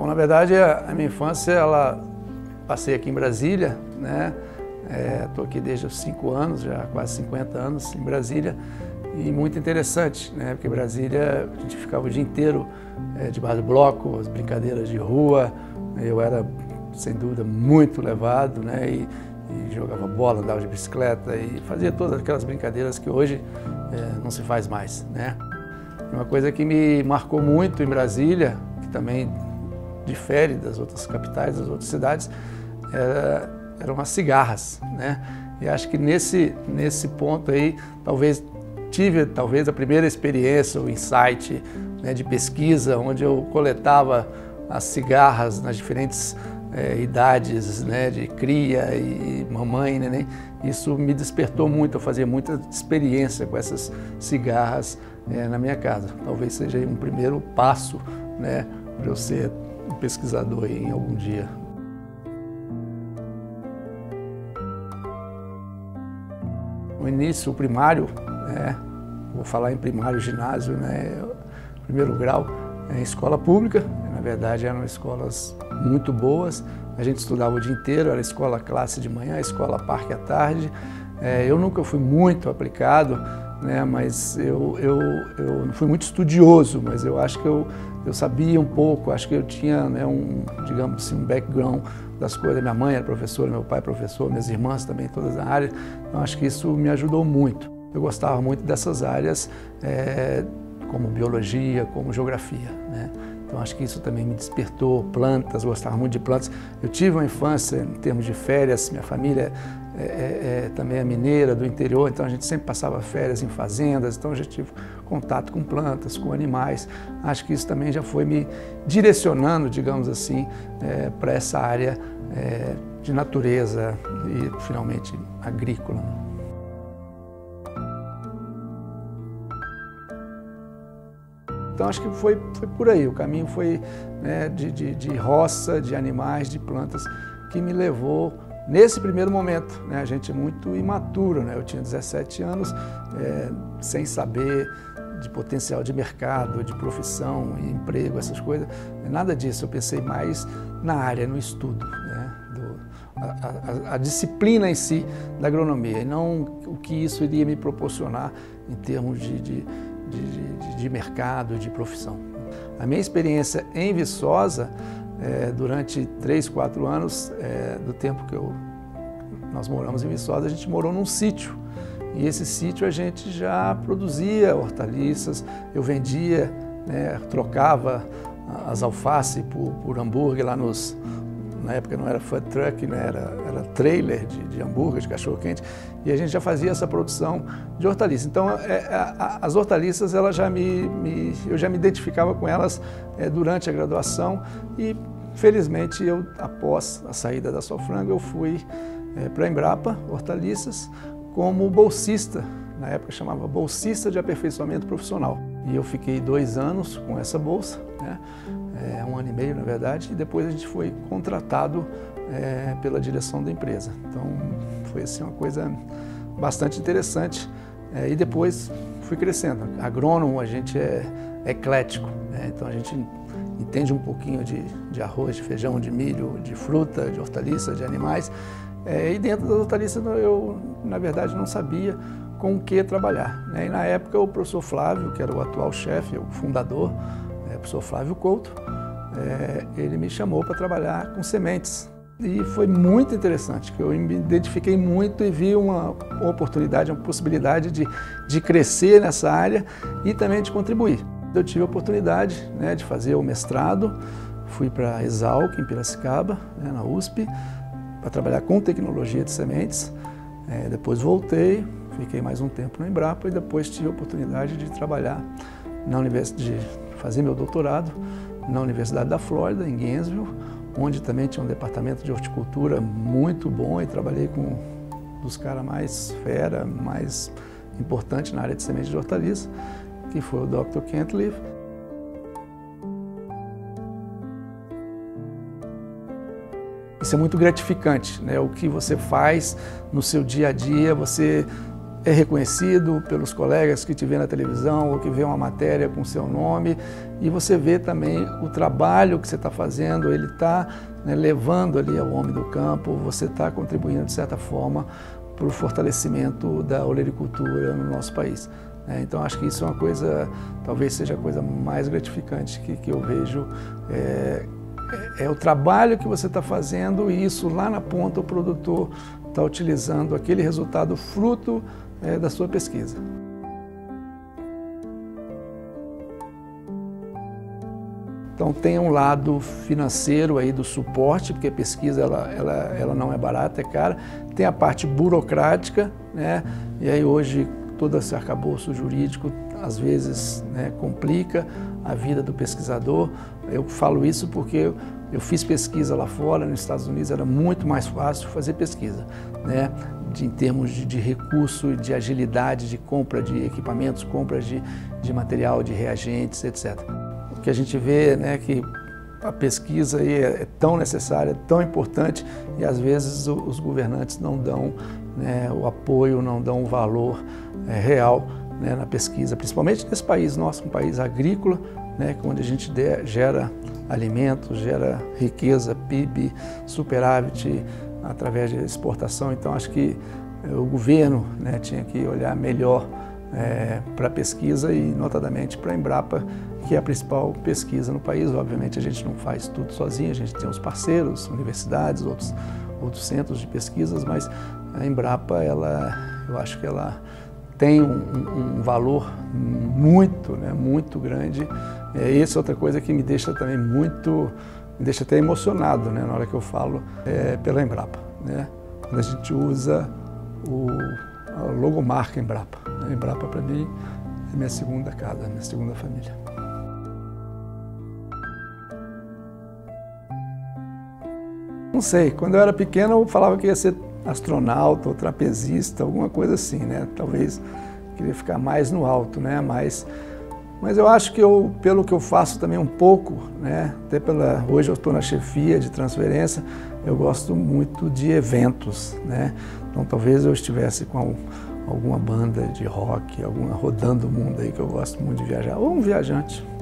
Bom, na verdade, a minha infância, passei aqui em Brasília, né? Estou aqui desde os 5 anos, já quase 50 anos em Brasília, e muito interessante, né? Porque Brasília, a gente ficava o dia inteiro debaixo do bloco, as brincadeiras de rua. Eu era, sem dúvida, muito levado, né? E jogava bola, andava de bicicleta e fazia todas aquelas brincadeiras que hoje não se faz mais, né? Uma coisa que me marcou muito em Brasília, que também difere das outras capitais, das outras cidades, eram as cigarras, né? E acho que nesse ponto aí, tive a primeira experiência, o insight, né, de pesquisa, onde eu coletava as cigarras nas diferentes idades, né, de cria e mamãe, neném. Isso me despertou muito, eu fazia muita experiência com essas cigarras na minha casa. Talvez seja um primeiro passo, né, para eu ser um pesquisador em algum dia. No início, o primário, vou falar em primário, ginásio, né, primeiro grau, em escola pública. Na verdade, eram escolas muito boas. A gente estudava o dia inteiro, era escola classe de manhã, escola parque à tarde. Eu nunca fui muito aplicado, né, mas eu não fui muito estudioso, mas eu acho que eu sabia um pouco, acho que eu tinha, né, digamos assim, um background das coisas. Minha mãe era professora, meu pai professor, minhas irmãs também, todas na área. Então acho que isso me ajudou muito. Eu gostava muito dessas áreas, como biologia, como geografia, né? Então acho que isso também me despertou. Plantas, gostava muito de plantas. Eu tive uma infância em termos de férias, minha família também é mineira, do interior, então a gente sempre passava férias em fazendas, então eu já tive contato com plantas, com animais. Acho que isso também já foi me direcionando, digamos assim, para essa área de natureza e finalmente agrícola. Então acho que foi por aí, o caminho foi, né, de roça, de animais, de plantas, que me levou nesse primeiro momento, né? A gente é muito imaturo, né? Eu tinha 17 anos, sem saber de potencial de mercado, de profissão, emprego, essas coisas, nada disso. Eu pensei mais na área, no estudo, né? A disciplina em si da agronomia, e não o que isso iria me proporcionar em termos de mercado, de profissão. A minha experiência em Viçosa, durante 3, 4 anos do tempo que nós moramos em Viçosa, a gente morou num sítio. E esse sítio a gente já produzia hortaliças, eu vendia, né, trocava as alfaces por hambúrguer lá na época não era food truck, né, era trailer de hambúrguer, de cachorro-quente, e a gente já fazia essa produção de hortaliças. Então, as hortaliças, eu já me identificava com elas durante a graduação, e felizmente, após a saída da Sofrango, eu fui para a Embrapa Hortaliças como bolsista, na época chamava bolsista de aperfeiçoamento profissional. E eu fiquei 2 anos com essa bolsa, né? 1 ano e meio, na verdade, e depois a gente foi contratado pela direção da empresa. Então, foi assim, uma coisa bastante interessante. E depois fui crescendo. Agrônomo, a gente é eclético, né? Então a gente entende um pouquinho de arroz, de feijão, de milho, de fruta, de hortaliça, de animais. E dentro das hortaliças eu, na verdade, não sabia com o que trabalhar, né? E na época o professor Flávio, que era o atual chefe, o fundador, o professor Flávio Couto, ele me chamou para trabalhar com sementes. E foi muito interessante, que eu me identifiquei muito e vi uma oportunidade, uma possibilidade de crescer nessa área e também de contribuir. Eu tive a oportunidade, né, de fazer o mestrado, fui para a Exalc, em Piracicaba, né, na USP, para trabalhar com tecnologia de sementes. Depois voltei, fiquei mais um tempo na Embrapa e depois tive a oportunidade de trabalhar de fazer meu doutorado na Universidade da Flórida, em Gainesville, onde também tinha um departamento de horticultura muito bom e trabalhei com um dos caras mais fera, mais importantes na área de sementes de hortaliça, que foi o Dr. Kent Leaf. Isso é muito gratificante, né? O que você faz no seu dia a dia, você é reconhecido pelos colegas que te vê na televisão ou que vê uma matéria com seu nome, e você vê também o trabalho que você está fazendo, ele está, né, levando ali ao homem do campo, você está contribuindo de certa forma para o fortalecimento da olericultura no nosso país. Então acho que isso é uma coisa, talvez seja a coisa mais gratificante que eu vejo, é o trabalho que você está fazendo, e isso lá na ponta o produtor está utilizando aquele resultado fruto da sua pesquisa. Então tem um lado financeiro aí do suporte, porque a pesquisa ela não é barata, é cara. Tem a parte burocrática, né? E aí hoje todo esse arcabouço jurídico às vezes, né, complica a vida do pesquisador. Eu falo isso porque eu fiz pesquisa lá fora, nos Estados Unidos era muito mais fácil fazer pesquisa, né? Em termos de recurso, de agilidade, de compra de equipamentos, compra de material, de reagentes, etc. O que a gente vê, né, que a pesquisa aí é tão necessária, tão importante, e às vezes os governantes não dão, né, o apoio, não dão o valor real, né, na pesquisa, principalmente nesse país nosso, um país agrícola, né, onde a gente gera alimentos, gera riqueza, PIB, superávit através de exportação. Então acho que o governo, né, tinha que olhar melhor para a pesquisa e notadamente para a Embrapa, que é a principal pesquisa no país. Obviamente a gente não faz tudo sozinho, a gente tem os parceiros, universidades, outros centros de pesquisas, mas a Embrapa, eu acho que ela tem um valor muito, né, muito grande. Essa é outra coisa que me deixa também me deixa até emocionado, né, na hora que eu falo pela Embrapa, né? Quando a gente usa a logomarca Embrapa. A Embrapa, para mim, é minha segunda casa, minha segunda família. Não sei, quando eu era pequeno eu falava que ia ser astronauta ou trapezista, alguma coisa assim, né? Talvez queria ficar mais no alto, né? Mas eu acho que pelo que eu faço também um pouco, né? Até hoje eu estou na chefia de transferência, eu gosto muito de eventos, né? Então talvez eu estivesse com alguma banda de rock, rodando o mundo aí, que eu gosto muito de viajar, ou um viajante.